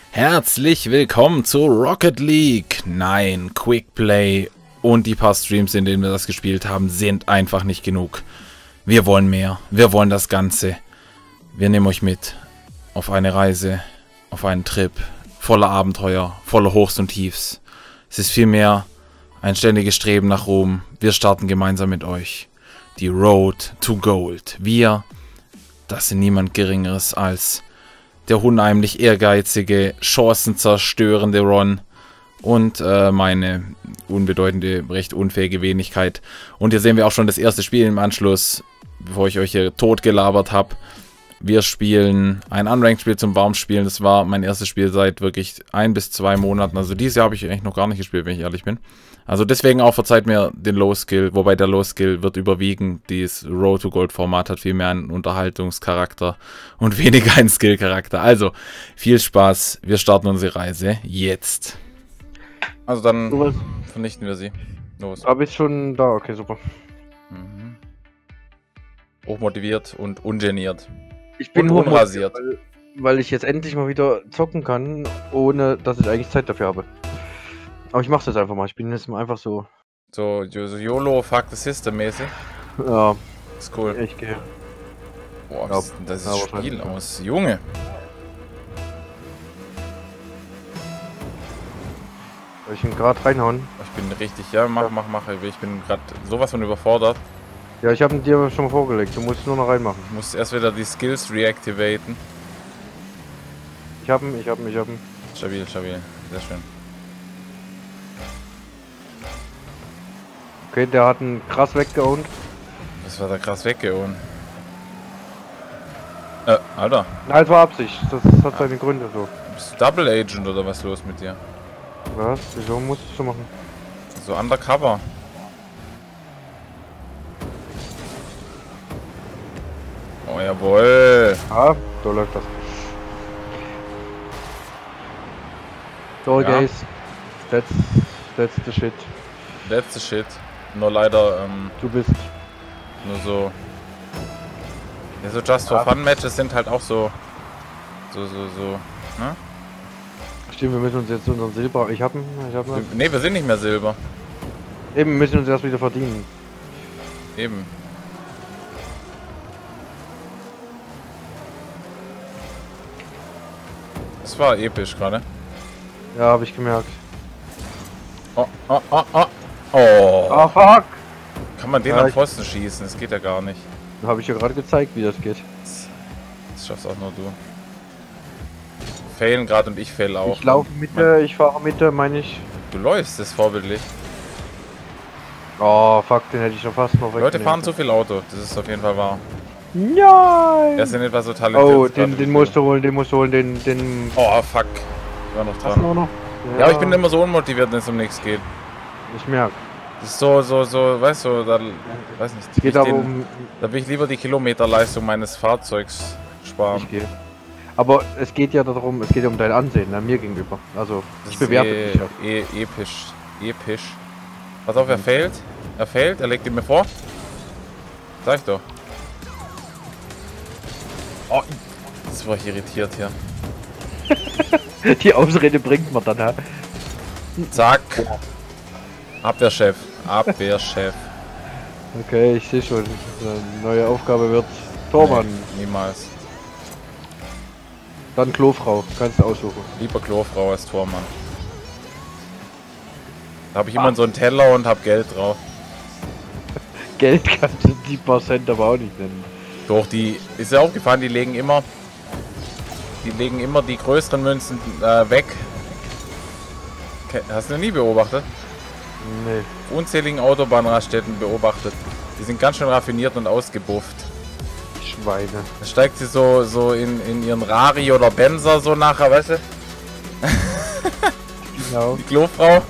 Herzlich willkommen zu Rocket League. Nein, Quickplay und die paar Streams, in denen wir das gespielt haben, sind einfach nicht genug. Wir wollen mehr. Wir wollen das Ganze. Wir nehmen euch mit auf eine Reise, auf einen Trip voller Abenteuer, voller Hochs und Tiefs. Es ist vielmehr ein ständiges Streben nach Ruhm. Wir starten gemeinsam mit euch die Road to Gold. Wir, das sind niemand Geringeres als der unheimlich ehrgeizige, chancenzerstörende Ron und meine unbedeutende, recht unfähige Wenigkeit. Und hier sehen wir auch schon das erste Spiel im Anschluss, bevor ich euch hier tot gelabert habe. Wir spielen ein Unranked-Spiel zum Warmspielen. Das war mein erstes Spiel seit wirklich 1 bis 2 Monaten. Also dieses Jahr habe ich eigentlich noch gar nicht gespielt, wenn ich ehrlich bin. Also deswegen auch verzeiht mir den Low-Skill, wobei der Low-Skill wird überwiegen. Dieses Road-to-Gold-Format hat viel mehr einen Unterhaltungscharakter und weniger einen Skill-Charakter. Also, viel Spaß. Wir starten unsere Reise jetzt. Also dann vernichten wir sie. Los. Habe ich schon da, okay, super. Mhm. Hochmotiviert und ungeniert. Ich bin unrasiert. Weil ich jetzt endlich mal wieder zocken kann, ohne dass ich eigentlich Zeit dafür habe. Aber ich mach's jetzt einfach mal. Ich bin jetzt mal einfach so. So YOLO, fuck the system mäßig. Ja. Ist cool. Ich gehe. Boah, wie sieht denn das Spiel aus? Junge. Soll ich ihn gerade reinhauen? Ich bin richtig, ja, mach. Ich bin gerade sowas von überfordert. Ja, ich habe ihn dir schon vorgelegt. Du musst nur noch reinmachen. Ich muss erst wieder die Skills reactivaten. Ich hab ihn. Stabil. Sehr schön. Okay, der hat ihn krass weggeowned. Das war da krass weggehauen. Alter. Nein, es war Absicht. Das hat seine Gründe so. Bist du Double Agent oder was los mit dir? Was? Wieso musst du so machen? So undercover. Oh jawohl. Ah, so läuft das. So, Ja. guys. That's the shit. That's the shit. Nur leider, Du bist. nur so. Ja, so Just for Fun Matches sind halt auch so. Ne? Stimmt, wir müssen uns jetzt unseren Silber. Ich hab ihn. Ne, wir sind nicht mehr Silber. Eben, müssen uns erst wieder verdienen. Eben. Das war episch gerade. Ja, habe ich gemerkt. Oh. Ah, fuck! Kann man den Ja, am Pfosten schießen? Das geht ja gar nicht. Habe ich ja gerade gezeigt, wie das geht. Das schaffst auch nur du. Failen gerade und ich fail auch. Ich laufe Mitte, ich fahre Mitte, meine ich. Du läufst, das ist vorbildlich. Oh, fuck, den hätte ich schon fast noch Die Leute fahren zu viel Auto, das ist auf jeden Fall wahr. Nein! Der ist ja nicht etwa so talentiert. Oh, den musst du holen, den... Oh, fuck. Ich war noch Hast du dran. auch noch? Ja, aber ich bin immer so unmotiviert, wenn es um nichts geht. Ich merke. Das ist so, weißt du, da, weiß nicht. Es geht aber um... Da will ich lieber die Kilometerleistung meines Fahrzeugs sparen. Ich gehe. Aber es geht ja darum, es geht ja um dein Ansehen, mir gegenüber. Also, Das ich bewerte dich ja. Episch. Pass auf, er failt, er legt ihn mir vor. Sag ich doch. Oh, das war ich irritiert hier. Die Ausrede bringt man dann, ja. Zack. Abwehrchef. Okay, ich sehe schon. Eine neue Aufgabe wird Tormann. Nee, niemals. Dann Klofrau, kannst du aussuchen. Lieber Klofrau als Tormann. Da habe ich immer so einen Teller und habe Geld drauf. Geld kannst du die Prozent aber auch nicht nennen. Doch, die ist ja aufgefallen, die legen immer die größeren Münzen weg. Hast du noch nie beobachtet? Nee. Unzähligen Autobahnraststätten beobachtet. Die sind ganz schön raffiniert und ausgebufft. Schweine. Da steigt sie so in ihren Rari oder Benzer so nachher, weißt du? Genau. Die Klofrau.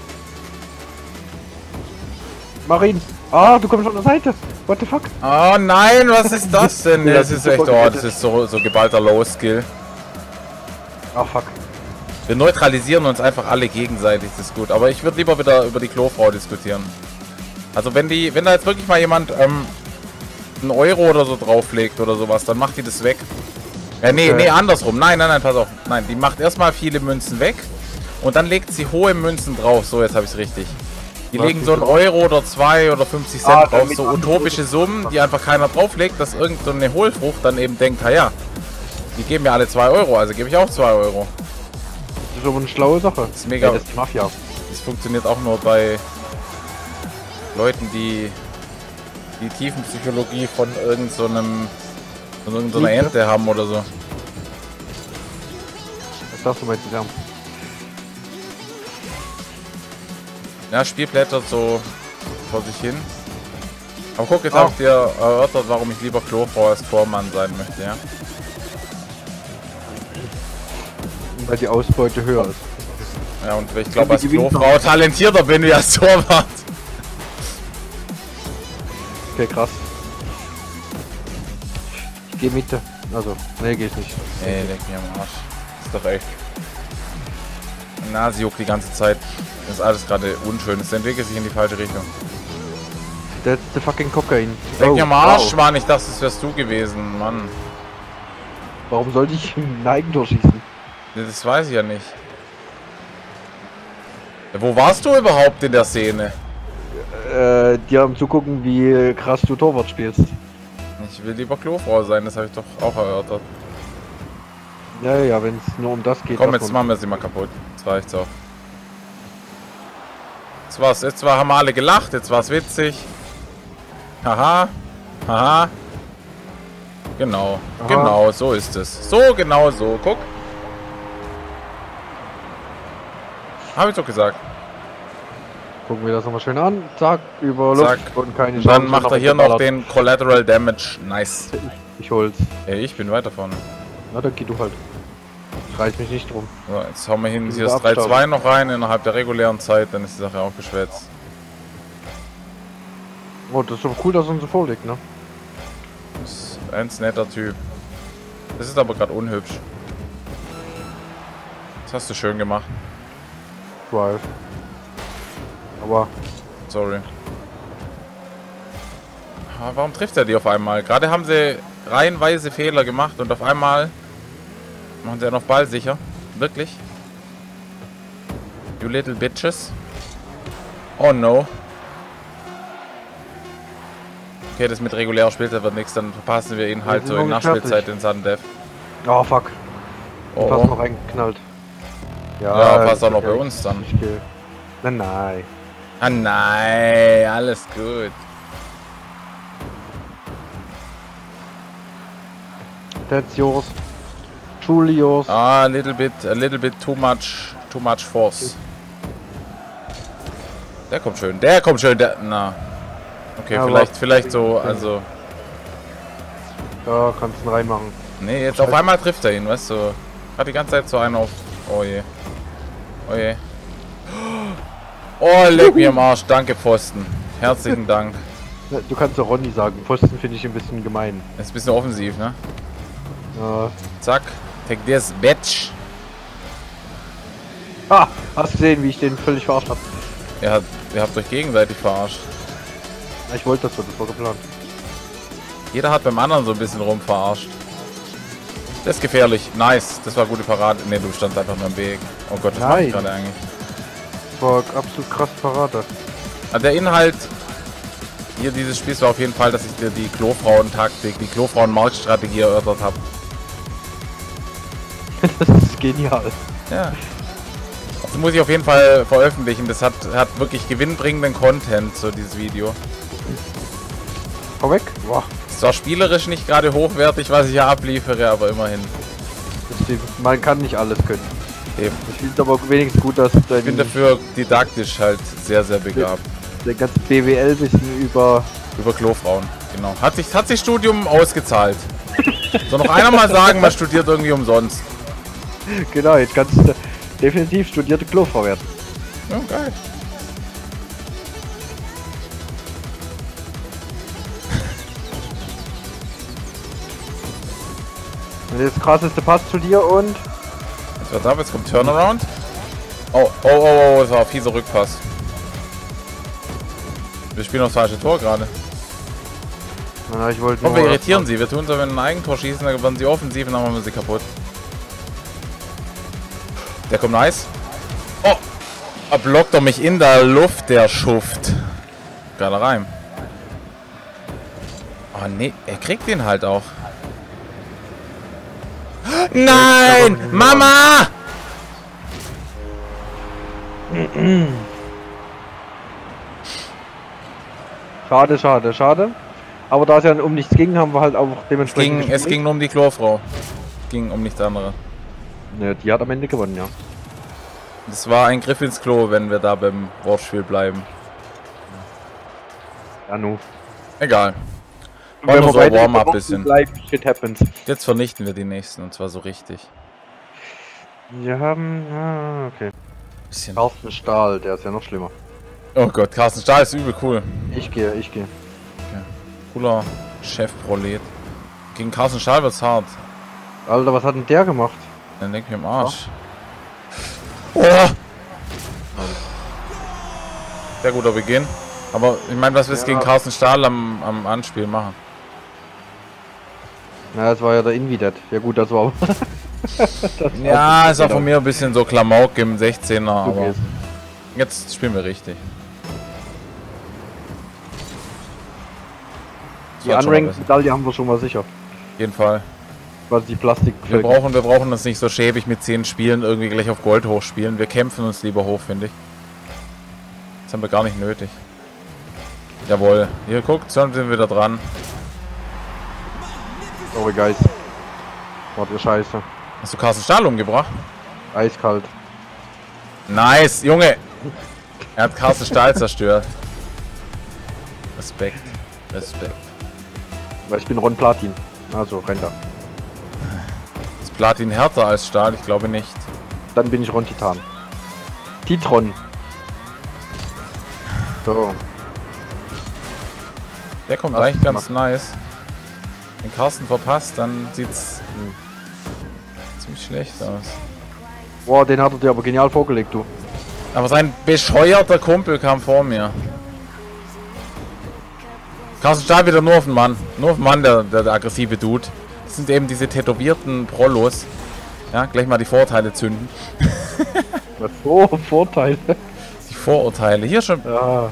Mach ihn! Ah, du kommst von der Seite! What the fuck? Oh nein, was ist das denn? Ja, Das ist echt, oh, das ist so geballter Low-Skill. Ah, fuck. Wir neutralisieren uns einfach alle gegenseitig, das ist gut. Aber ich würde lieber wieder über die Klofrau diskutieren. Also wenn da jetzt wirklich mal jemand einen Euro oder so drauflegt oder sowas, dann macht die das weg. Nee, andersrum. Nein, pass auf. Nein, die macht erstmal viele Münzen weg und dann legt sie hohe Münzen drauf. So, jetzt habe ich es richtig. Die legen so einen Euro oder 2 oder 50 Cent drauf. So utopische Summen, die einfach keiner drauflegt, dass irgendeine Hohlfrucht dann eben denkt, ja, die geben mir alle 2 Euro, also gebe ich auch 2 Euro. Das ist aber eine schlaue Sache. Das ist mega. Das ist die Mafia. Das funktioniert auch nur bei Leuten, die die Tiefenpsychologie von irgendeiner Ente haben oder so. Was sagst du mal zusammen? Ja, Spiel blättert so vor sich hin. Aber guck, jetzt habt ihr erörtert, warum ich lieber Klofrau als Tormann sein möchte, ja? Weil die Ausbeute höher ist. Ja, und ich glaube, als Klofrau talentierter bin wie als Torwart. Okay, krass. Ich geh Mitte. Also, nee, geh ich nicht. Nee, leck mir am Arsch. Ist doch echt. Na, sie juckt die ganze Zeit. Das ist alles gerade unschön. Es entwickelt sich in die falsche Richtung. That's the fucking Kokain. Leck mir am Arsch, Mann. Ich dachte, das wärst du gewesen, Mann. Warum sollte ich ein Eigentor schießen? Das weiß ich ja nicht. Wo warst du überhaupt in der Szene? Dir am Zugucken, wie krass du Torwart spielst. Ich will lieber Klofrau sein, das habe ich doch auch erörtert. Ja, wenn es nur um das geht. Komm, jetzt machen wir sie mal kaputt. Jetzt reicht's auch. Jetzt haben wir alle gelacht, jetzt war's witzig. Haha. Haha. Genau. Aha. Genau, so ist es. So, genau so. Guck. Habe ich doch gesagt. Gucken wir das nochmal schön an. Zack, über Luft. Zack. Und keine Dann Chance, macht er hier noch den Collateral Damage. Nice. Ich hol's. Ey, ich bin weiter vorne. Na, dann geh du halt. Ich reiß mich nicht drum. So, jetzt hauen wir hin hier das 3-2 noch rein innerhalb der regulären Zeit, dann ist die Sache auch geschwätzt. Oh, das ist doch cool, dass er uns so vorliegt, ne? Das ist ein netter Typ. Das ist aber gerade unhübsch. Das hast du schön gemacht. Drive. Aber. Sorry. Warum trifft er die auf einmal? Gerade haben sie reihenweise Fehler gemacht und auf einmal machen sie ja noch ballsicher. Wirklich? You little bitches. Oh no. Okay, das mit regulärer Spielzeit wird nichts, dann verpassen wir ihn halt so in Nachspielzeit in Sudden Death. Oh fuck. Oh, fast noch reingeknallt. Ja, passt auch noch bei uns dann. Nein. Ah nein, alles gut. That's yours. Truly yours. Ah, a little bit too much force. Der kommt schön, na. Okay, ja, vielleicht so, also. Ja, kannst du ihn reinmachen. Nee, jetzt auf einmal trifft er ihn, weißt du. Hat die ganze Zeit so einen auf. Oh je. Oh je. Oh, leck mir am Arsch. Danke, Pfosten. Herzlichen Dank. Du kannst ja Ronny sagen. Pfosten finde ich ein bisschen gemein. Ist ein bisschen offensiv, ne? Ja. Zack. Take this, bitch. Ah, hast du gesehen, wie ich den völlig verarscht habe? Ihr habt euch gegenseitig verarscht. Ich wollte das so, das war geplant. Jeder hat beim anderen so ein bisschen rum verarscht. Das ist gefährlich. Nice. Das war eine gute Parade. Ne, du standst einfach nur im Weg. Oh Gott, das mache ich gerade eigentlich. Das war absolut krass Parade. Also der Inhalt hier dieses Spiels war auf jeden Fall, dass ich dir die Klofrauen-Taktik, die Klofrauen-Marktstrategie erörtert habe. Das ist genial. Ja. Das muss ich auf jeden Fall veröffentlichen. Das hat wirklich gewinnbringenden Content, so dieses Video. Vorweg? Boah. Ist zwar spielerisch nicht gerade hochwertig, was ich hier abliefere, aber immerhin. Man kann nicht alles können. Eben. Ich finde aber wenigstens gut, dass ich bin dafür didaktisch halt sehr, sehr begabt. Der ganze BWL-Wissen über Klofrauen, genau. Hat sich Studium ausgezahlt. Soll noch einer mal sagen, man studiert irgendwie umsonst. Genau, jetzt kannst du definitiv studierte Klofrau werden. Ja, geil. Und das krasseste Pass zu dir und... Jetzt wird ab, jetzt kommt Turnaround. Oh, das war ein fieser Rückpass. Wir spielen aufs falsche Tor gerade. Na, ich wollte Komm, nur... wir irritieren sie. Wir tun so, wenn ein Eigentor schießen, dann werden sie offensiv und dann machen wir sie kaputt. Der kommt nice. Oh! Er blockt doch mich in der Luft, der Schuft. Geiler Reim. Oh nee, er kriegt den halt auch. Nein! Mama! Schade, schade, schade. Aber da es ja um nichts ging, haben wir halt auch dementsprechend... Es ging nur um die Chlorfrau. Ging um nichts anderes. Ne, die hat am Ende gewonnen, ja. Das war ein Griff ins Klo, wenn wir da beim Wortspiel bleiben. Ja, nu. Egal. Wenn wir so beide Warm-up bisschen. bleiben, shit happens. Jetzt vernichten wir die nächsten und zwar so richtig. Wir haben... Ah, okay. Bisschen. Carsten Stahl, der ist ja noch schlimmer. Oh Gott, Carsten Stahl ist übel cool. Ich gehe. Okay. Cooler Chefprolet. Gegen Carsten Stahl wird's hart. Alter, was hat denn der gemacht? Dann denk ich im Arsch. Oh! Sehr guter Beginn. Aber ich meine, was willst du gegen Carsten Stahl am Anspiel machen? Na, das war ja der Invidet. Ja gut, das war... Ja, ist auch von mir ein bisschen so Klamauk im 16er, aber Okay. jetzt spielen wir richtig. Die Unranked-Medaille haben wir schon mal sicher. Auf jeden Fall. Was die Plastik... Wir brauchen uns nicht so schäbig mit 10 Spielen irgendwie gleich auf Gold hochspielen. Wir kämpfen uns lieber hoch, finde ich. Das haben wir gar nicht nötig. Jawohl. Hier, guckt, schon sind wir wieder dran. Sorry, Guys. Warte, Scheiße. Hast du Carsten Stahl umgebracht? Eiskalt. Nice, Junge! Er hat Carsten Stahl zerstört. Respekt. Respekt. Weil ich bin Ron Platin. Also, rennt er. Ist Platin härter als Stahl? Ich glaube nicht. Dann bin ich Ron Titan. Titron. So. Der kommt Was eigentlich ganz macht- nice. Wenn Carsten verpasst, dann sieht's ziemlich schlecht aus. Boah, den hat er dir aber genial vorgelegt, du. Aber sein bescheuerter Kumpel kam vor mir. Carsten Stahl wieder nur auf den Mann. Nur auf den Mann, der aggressive Dude. Das sind eben diese tätowierten Prollos. Ja, gleich mal die Vorteile zünden. Was so Vorteile. Die Vorurteile. Hier schon. Ja.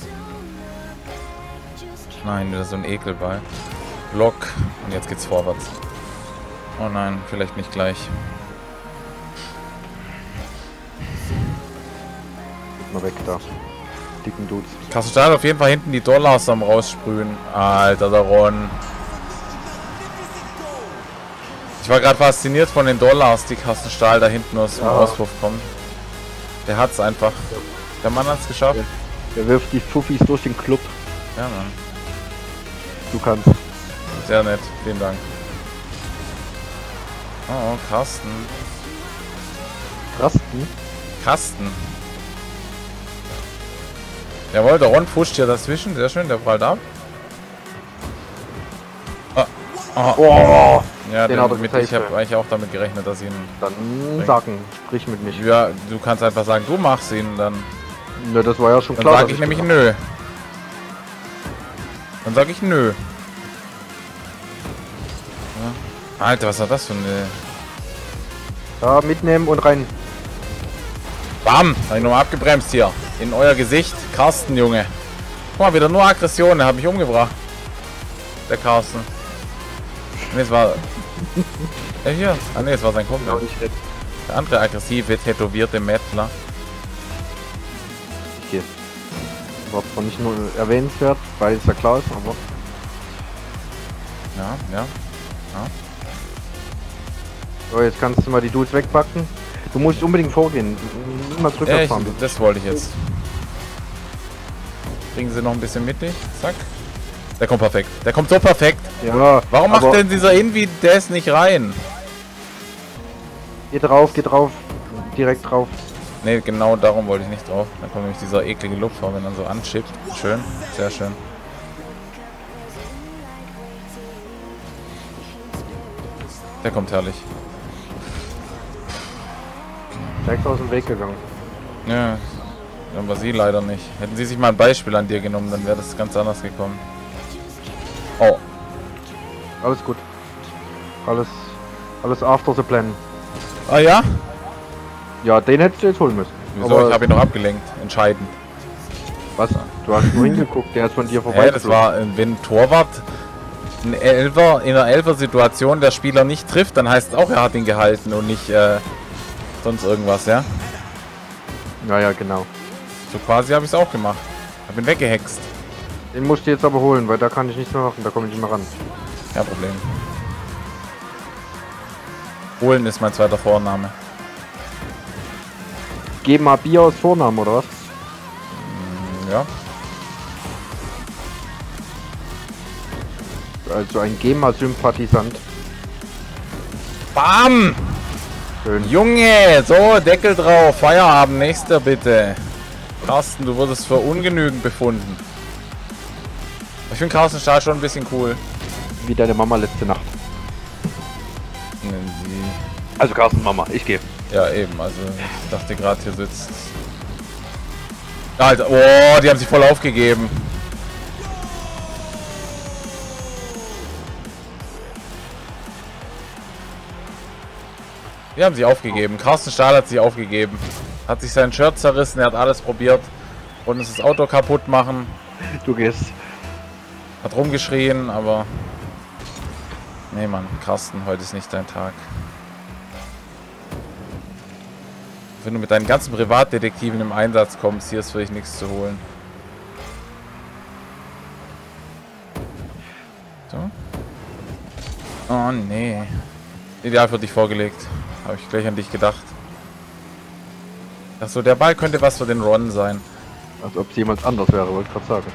Nein, wieder so ein Ekelball. Block. Und jetzt geht's vorwärts. Oh nein, vielleicht nicht gleich. Mal weg da. Dicken Dudes. Carsten Stahl auf jeden Fall hinten die Dollars am raussprühen. Alter, der Ron. Ich war gerade fasziniert von den Dollars, die Carsten Stahl da hinten aus dem Auswurf kommen. Der hat's einfach. Der Mann hat's geschafft. Der wirft die Fuffis durch den Club. Ja, Mann. Du kannst. Sehr nett. Vielen Dank. Oh, Carsten. Rasten. Carsten. Jawohl, der Ron pusht hier dazwischen. Sehr schön, der prallt ab. Oh, Ja, Den hat er ich gezeigt, habe eigentlich auch damit gerechnet, dass ihn... dann sagen. Sprich mit mich. Ja, du kannst einfach sagen, du machst ihn, dann Ja, das war ja schon Dann klar. sage ich nämlich nö. Dann sage ich nö. Ja. Alter, was war das für eine... Ja, mitnehmen und rein. Bam! Hab ich nochmal abgebremst hier. In euer Gesicht. Carsten, Junge. Guck mal, wieder nur Aggression. Er hat mich umgebracht. Der Carsten. Ne, es war... Ja, hier. Ah ne, es war sein Kumpel. Der andere aggressive, tätowierte Mettler. Ich gehe. War zwar nicht nur erwähnenswert, weil es ja klar ist, aber... Ja. So, jetzt kannst du mal die Dudes wegpacken. Du musst unbedingt vorgehen. Niemals rückwärts fahren. Das wollte ich jetzt. Bringen sie noch ein bisschen mittig. Zack. Der kommt perfekt. Der kommt so perfekt. Ja, Warum macht aber denn dieser Invi das nicht rein? Geh drauf, direkt drauf. Ne, genau darum wollte ich nicht drauf. Dann kommt nämlich dieser eklige Lupfer, wenn er so anschippt. Schön, sehr schön. Der kommt herrlich. Direkt aus dem Weg gegangen. Ja, aber sie leider nicht. Hätten sie sich mal ein Beispiel an dir genommen, dann wäre das ganz anders gekommen. Oh. Alles gut. Alles after the plan. Ah ja? Ja, den hättest du jetzt holen müssen. Wieso? Aber Ich habe ihn noch abgelenkt. Entscheidend. was? Du hast nur hingeguckt, der ist von dir vorbei. Ja, das war, wenn ein Torwart ein Elfer, in einer Elfer-Situation der Spieler nicht trifft, dann heißt es auch, er hat ihn gehalten und nicht sonst irgendwas, ja? Ja, genau. So quasi habe ich es auch gemacht. Hab ihn weggehext. Den musst du jetzt aber holen, weil da kann ich nichts mehr machen, da komme ich nicht mehr ran. Kein Problem. Holen ist mein zweiter Vorname. Geh mal Bier aus Vornamen, oder was? Ja. Also ein GEMA-Sympathisant. Bam! Schön. Junge, so, Deckel drauf. Feierabend, nächster bitte. Carsten, du wurdest für ungenügend befunden. Ich finde Carsten Stahl schon ein bisschen cool. Wie deine Mama letzte Nacht. Also Carsten, Mama, ich gehe. Ja, eben, also ich dachte gerade, hier sitzt... Alter, oh, die haben sich voll aufgegeben. Die haben sich aufgegeben. Carsten Stahl hat sich aufgegeben. Hat sich sein Shirt zerrissen, er hat alles probiert. Wollte uns das Auto kaputt machen. Du gehst. Hat rumgeschrien, aber... Nee, Mann, Carsten, heute ist nicht dein Tag. Wenn du mit deinen ganzen Privatdetektiven im Einsatz kommst, hier ist für dich nichts zu holen. So. Oh, nee. Ideal für dich vorgelegt. Habe ich gleich an dich gedacht. Achso, der Ball könnte was für den Ron sein. Als ob es jemand anders wäre, wollte ich gerade sagen.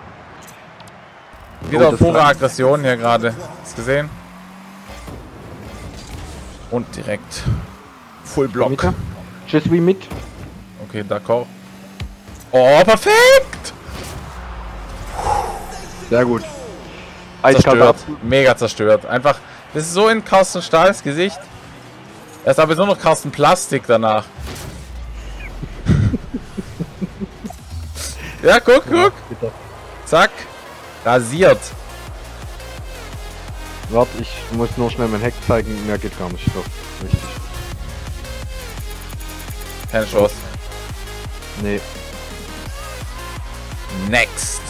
Wieder das pure rein. Aggression hier gerade. Hast du gesehen? Und direkt Full Block. Mitte. Je suis mit. Okay, d'accord. Oh, perfekt! Sehr gut. Eiskalt ab. Zerstört. Mega zerstört. Einfach, das ist so in Carsten Stahls Gesicht. Er ist aber nur noch Carsten Plastik danach. Ja, guck. Bitte. Zack. Rasiert. Warte, ich muss nur schnell mein Heck zeigen. Mehr geht gar nicht. Doch, richtig. Keine Chance. Nee. Next.